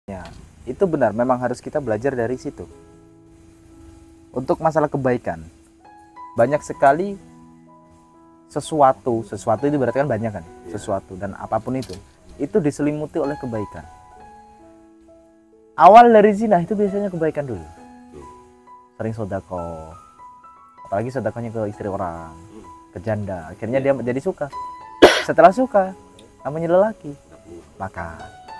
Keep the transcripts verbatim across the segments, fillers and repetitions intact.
Ya, itu benar, memang harus kita belajar dari situ. Untuk masalah kebaikan, banyak sekali sesuatu, sesuatu itu berarti kan banyak kan, sesuatu dan apapun itu, itu diselimuti oleh kebaikan. Awal dari zina itu biasanya kebaikan dulu, sering sodako, apalagi sodakonya ke istri orang, ke janda, akhirnya dia jadi suka. Setelah suka, namanya lelaki, maka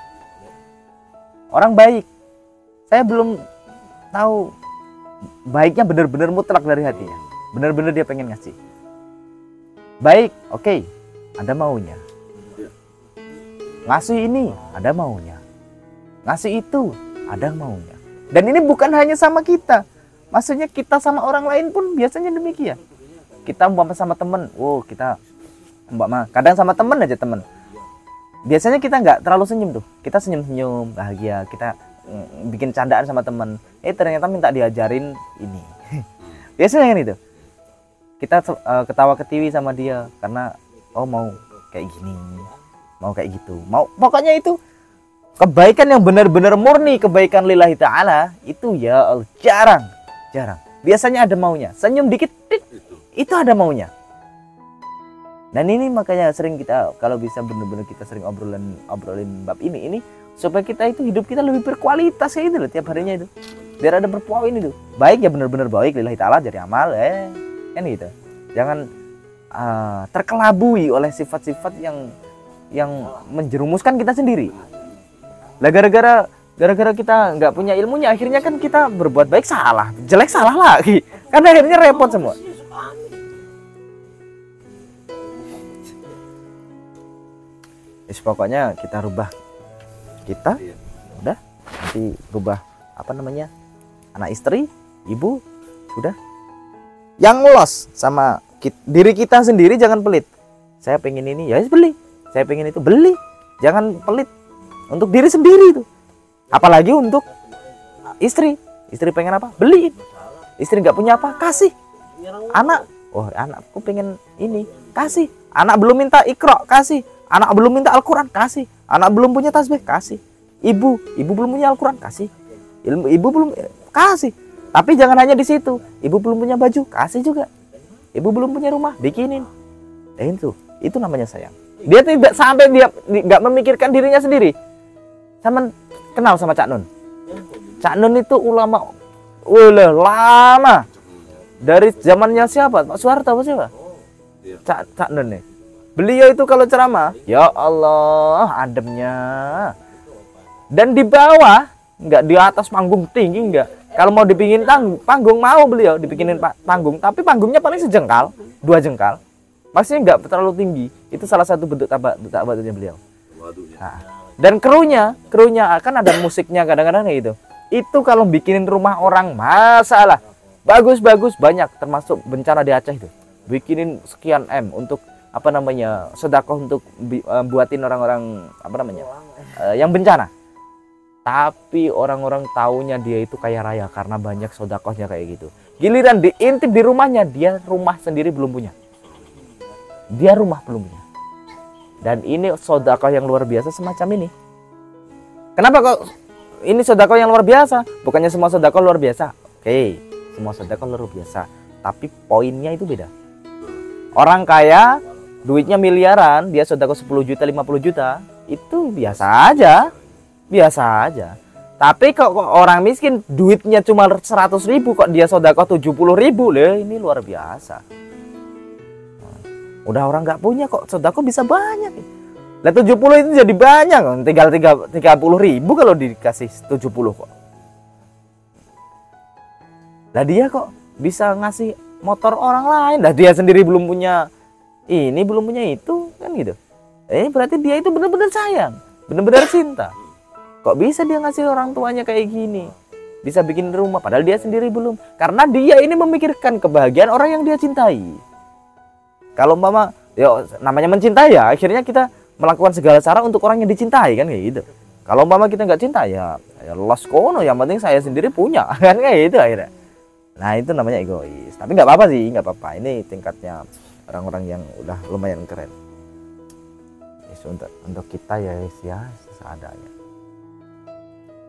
orang baik, saya belum tahu baiknya benar-benar mutlak dari hatinya, benar-benar dia pengen ngasih baik. Oke, okay, ada maunya ngasih ini, ada maunya ngasih itu, ada maunya. Dan ini bukan hanya sama kita, maksudnya kita sama orang lain pun biasanya demikian. Kita umpama sama temen, wow kita umpama kadang sama temen aja, temen biasanya kita nggak terlalu senyum tuh, kita senyum-senyum bahagia, kita mm, bikin candaan sama temen, eh ternyata minta diajarin ini. Biasanya kan itu, kita uh, ketawa ketiwi sama dia karena oh mau kayak gini, mau kayak gitu, mau pokoknya itu kebaikan yang benar-benar murni, kebaikan lillahi ta'ala itu ya Allah, jarang jarang biasanya ada maunya. Senyum dikit itu ada maunya. Dan ini makanya sering kita, kalau bisa benar-benar kita sering obrolin obrolin bab ini ini supaya kita itu hidup kita lebih berkualitas kayak gitu loh tiap harinya itu. Biar ada berpoin itu. Baik ya benar-benar baik lillahi ta'ala dari amal eh kan gitu. Jangan uh, terkelabui oleh sifat-sifat yang yang menjerumuskan kita sendiri. Lah gara-gara gara-gara kita nggak punya ilmunya, akhirnya kan kita berbuat baik salah, jelek salah lagi. Kan akhirnya repot semua. Is, pokoknya kita rubah kita, udah nanti rubah apa namanya anak istri, ibu, sudah. Yang los sama kita, diri kita sendiri jangan pelit. Saya pengen ini, ya beli. Saya pengen itu, beli. Jangan pelit untuk diri sendiri itu. Apalagi untuk istri, istri pengen apa, beliin. Istri nggak punya apa, kasih. Anak, oh anakku pengen ini, kasih. Anak belum minta Iqra, kasih. Anak belum minta Al-Quran, kasih. Anak belum punya tasbih, kasih. Ibu, ibu belum punya Al-Quran, kasih. Ilmu, ibu belum, kasih. Tapi jangan hanya di situ. Ibu belum punya baju, kasih juga. Ibu belum punya rumah, bikinin. Eh, itu, itu namanya sayang. Dia tidak sampai dia nggak memikirkan dirinya sendiri. Sama kenal sama Cak Nun. Cak Nun itu ulama, ulama lama. Dari zamannya siapa? Pak Soeharto apa siapa? Cak, Cak Nun nih. Beliau itu kalau ceramah, ya Allah, ademnya. Dan di bawah, nggak di atas panggung tinggi, nggak. Kalau mau dibikin panggung, mau beliau dibikinin panggung, tapi panggungnya paling sejengkal, dua jengkal. Maksudnya nggak terlalu tinggi. Itu salah satu bentuk tabadunya beliau. Nah, dan krunya, krunya kan ada musiknya kadang-kadang gitu. Itu kalau bikinin rumah orang masalah. Bagus-bagus banyak, termasuk bencana di Aceh itu. Bikinin sekian M untuk apa namanya sedekah untuk uh, buatin orang-orang apa namanya uh, yang bencana. Tapi orang-orang taunya dia itu kaya raya karena banyak sedekahnya kayak gitu. Giliran diintip di rumahnya, dia rumah sendiri belum punya. Dia rumah belum punya. Dan ini sedekah yang luar biasa semacam ini. Kenapa kok ini sedekah yang luar biasa? Bukannya semua sedekah luar biasa. Oke, semua sedekah luar biasa, tapi poinnya itu beda. Orang kaya duitnya miliaran, dia sedekah sepuluh juta, lima puluh juta, itu biasa aja. Biasa aja. Tapi kok, kok orang miskin duitnya cuma seratus ribu, kok dia sedekah tujuh puluh ribu, leh ini luar biasa. Udah orang nggak punya kok sedekah bisa banyak. Lah tujuh puluh itu jadi banyak, tinggal tiga puluh ribu kalau dikasih tujuh puluh kok. Lah dia kok bisa ngasih motor orang lain, lah dia sendiri belum punya ini, belum punya itu, kan gitu. Eh berarti dia itu benar-benar sayang, benar-benar cinta. Kok bisa dia ngasih orang tuanya kayak gini, bisa bikin rumah padahal dia sendiri belum. Karena dia ini memikirkan kebahagiaan orang yang dia cintai. Kalau mama ya namanya mencintai, ya akhirnya kita melakukan segala cara untuk orang yang dicintai, kan kayak gitu. Kalau mama kita nggak cinta, ya ya los kono, yang penting saya sendiri punya, kan kayak gitu akhirnya. Nah itu namanya egois. Tapi nggak apa-apa sih, nggak apa-apa. Ini tingkatnya orang-orang yang udah lumayan keren. Yes, untuk untuk kita ya, ya seadanya.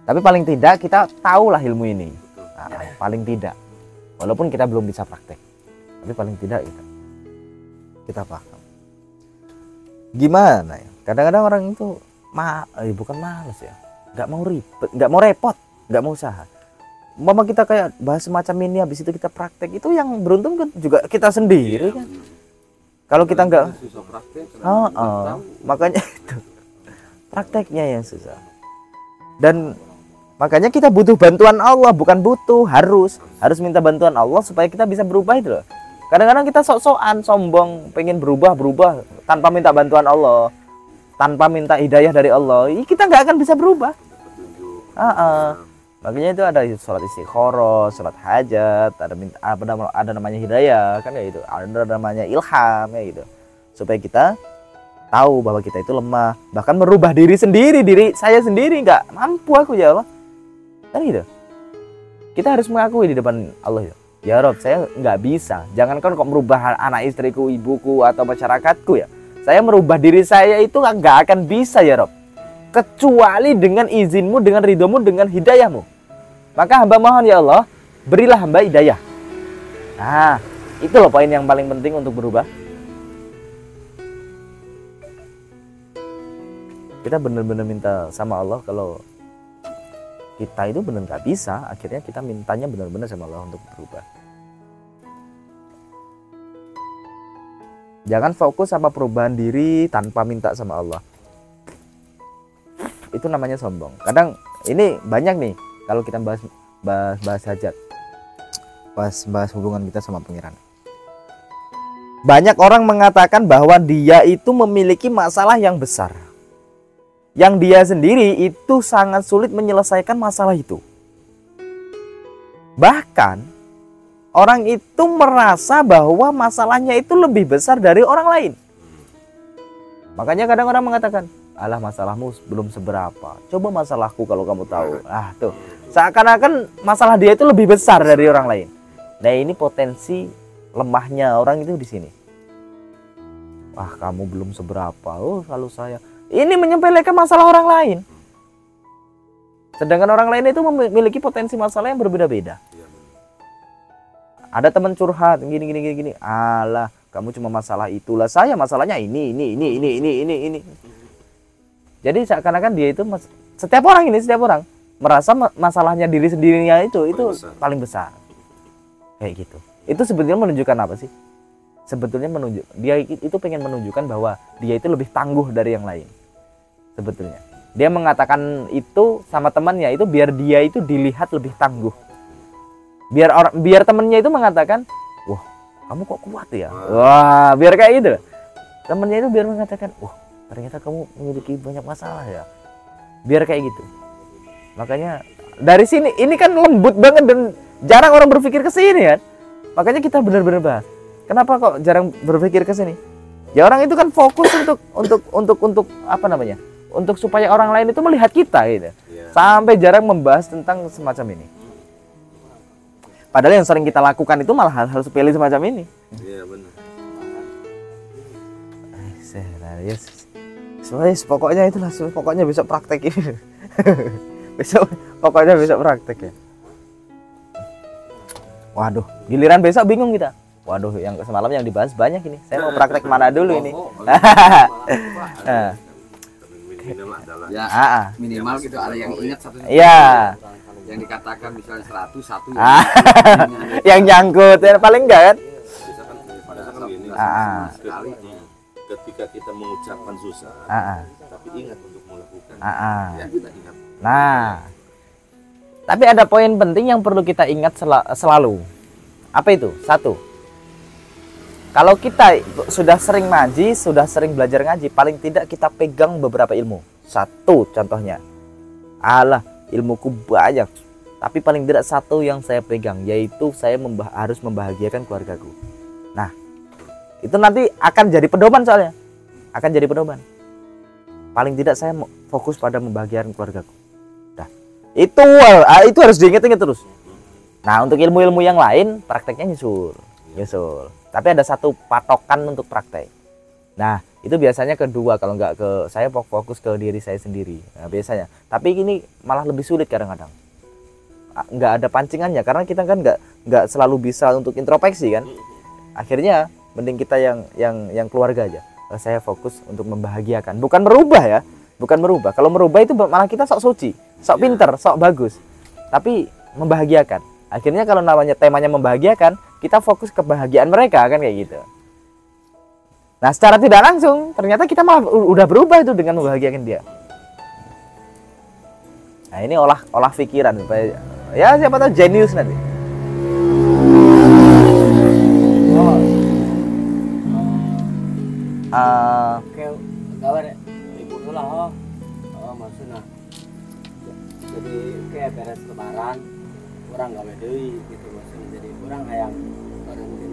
Tapi paling tidak kita tahulah ilmu ini. Nah, paling tidak. Walaupun kita belum bisa praktek. Tapi paling tidak kita kita paham. Gimana ya? Kadang-kadang orang itu ma eh, bukan males ya. Nggak mau ribet, nggak mau repot, nggak mau usaha. Mama kita kayak bahas semacam ini, habis itu kita praktek, itu yang beruntung kan juga kita sendiri kan. Kalau kita nggak, oh, oh, makanya itu prakteknya yang susah. Dan makanya kita butuh bantuan Allah, bukan butuh, harus harus minta bantuan Allah supaya kita bisa berubah itu loh. Kadang-kadang kita sok-sokan, sombong, pengen berubah-berubah tanpa minta bantuan Allah, tanpa minta hidayah dari Allah, kita nggak akan bisa berubah. Uh -uh. Makanya itu ada sholat istikharah, sholat hajat, ada minta, apa ada namanya hidayah kan ya itu, ada namanya ilham ya gitu, supaya kita tahu bahwa kita itu lemah, bahkan merubah diri sendiri, diri saya sendiri nggak mampu aku ya Allah, kan gitu. Kita harus mengakui di depan Allah ya, ya Rob, saya nggak bisa. Jangankan kok merubah anak istriku, ibuku atau masyarakatku ya, saya merubah diri saya itu nggak akan bisa ya Rob, kecuali dengan izinmu, dengan ridhomu, dengan hidayahmu. Maka hamba mohon ya Allah, berilah hamba hidayah. Nah, itu loh poin yang paling penting untuk berubah. Kita benar-benar minta sama Allah, kalau kita itu benar nggak bisa, akhirnya kita mintanya benar-benar sama Allah untuk berubah. Jangan fokus sama perubahan diri tanpa minta sama Allah. Itu namanya sombong. Kadang ini banyak nih kalau kita bahas bahas, bahas hajat, bahas, bahas hubungan kita sama pangeran. Banyak orang mengatakan bahwa dia itu memiliki masalah yang besar, yang dia sendiri itu sangat sulit menyelesaikan masalah itu. Bahkan orang itu merasa bahwa masalahnya itu lebih besar dari orang lain. Makanya kadang orang mengatakan, alah masalahmu belum seberapa, coba masalahku kalau kamu tahu. Ah tuh, seakan-akan masalah dia itu lebih besar dari orang lain. Nah ini potensi lemahnya orang itu di sini. Wah kamu belum seberapa, oh kalau saya. Ini menyepelekan masalah orang lain. Sedangkan orang lain itu memiliki potensi masalah yang berbeda-beda. Ada teman curhat gini gini gini gini, alah kamu cuma masalah itulah, saya masalahnya ini ini ini ini ini ini ini. Jadi seakan-akan dia itu, setiap orang ini, setiap orang merasa masalahnya diri sendirinya itu itu paling besar. Kayak gitu. Itu sebetulnya menunjukkan apa sih? Sebetulnya menunjuk dia itu pengen menunjukkan bahwa dia itu lebih tangguh dari yang lain. Sebetulnya. Dia mengatakan itu sama temannya itu biar dia itu dilihat lebih tangguh. Biar orang biar temannya itu mengatakan, "Wah, kamu kok kuat ya?" Wah, biar kayak gitu. Temannya itu biar mengatakan, "Wah, ternyata kamu memiliki banyak masalah ya." Biar kayak gitu. Makanya dari sini ini kan lembut banget dan jarang orang berpikir ke sini kan. Makanya kita benar-benar bahas. Kenapa kok jarang berpikir ke sini? Ya orang itu kan fokus untuk untuk untuk untuk apa namanya? Untuk supaya orang lain itu melihat kita gitu. Yeah. Sampai jarang membahas tentang semacam ini. Padahal yang sering kita lakukan itu malah hal-hal sepele semacam ini. Iya, yeah, benar. Serius. Soalnya pokoknya itulah, pokoknya besok praktek ini. Besok pokoknya besok praktek ya. Waduh, giliran besok bingung kita. Waduh, yang semalam yang dibahas banyak ini. Saya mau praktek mana dulu ini? Nah. Ya, ah, minimal gitu ada yang ingat satu. Iya. Yang dikatakan misalnya seratus satu yang, ah, yang nyangkut ya, paling enggak kan? Ah, sekali ketika kita mengucapkan susah, ah, tapi ingat untuk melakukan. Ah, ya, kita ingat. Nah, tapi ada poin penting yang perlu kita ingat sel selalu. Apa itu? Satu, kalau kita sudah sering ngaji, sudah sering belajar ngaji, paling tidak kita pegang beberapa ilmu. Satu contohnya, alah ilmuku banyak, tapi paling tidak satu yang saya pegang, yaitu saya membah harus membahagiakan keluargaku. Nah, itu nanti akan jadi pedoman, soalnya akan jadi pedoman. Paling tidak saya fokus pada membahagiakan keluargaku. Nah, itu itu harus diingat-ingat terus. Nah, untuk ilmu-ilmu yang lain prakteknya nyusul, nyusul. Tapi ada satu patokan untuk praktek. Nah, itu biasanya kedua, kalau nggak ke saya fokus ke diri saya sendiri. Nah, biasanya. Tapi ini malah lebih sulit kadang-kadang. Nggak ada pancingannya karena kita kan nggak nggak selalu bisa untuk introspeksi kan. Akhirnya mending kita yang yang yang keluarga aja. Saya fokus untuk membahagiakan, bukan merubah ya, bukan merubah. Kalau merubah itu malah kita sok suci, sok pinter, sok bagus. Tapi membahagiakan. Akhirnya kalau namanya temanya membahagiakan, kita fokus kebahagiaan mereka kan kayak gitu. Nah, secara tidak langsung ternyata kita malah udah berubah itu dengan membahagiakan dia. Nah, ini olah olah pikiran supaya ya siapa tahu jenius nanti. Oh. Uh, Oke, kawan ibu lah oh. Oh, maksudnya. Jadi kayak beres lebaran orang gawe deui gitu maksudnya. Jadi orang hayang bareng